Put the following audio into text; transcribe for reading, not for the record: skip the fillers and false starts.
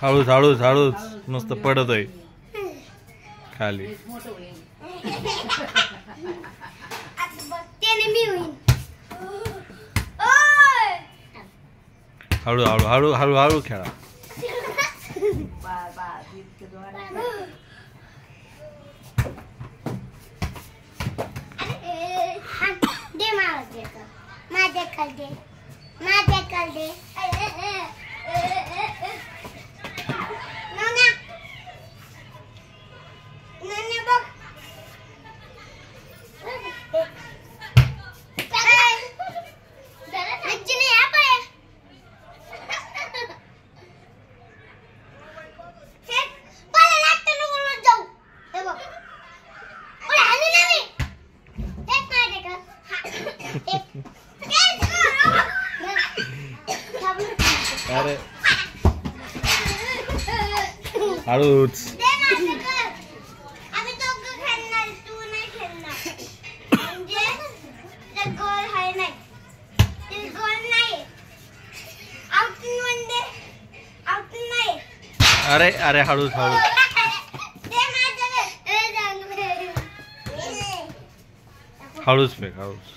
हळूच हळूच हळूच मस्त पडत आहे खाली. हळू हळू हळू हळू हळू खेळा. अरे हळूच. अरे अरे हळूच हळूच. हळूच फेक हळूच.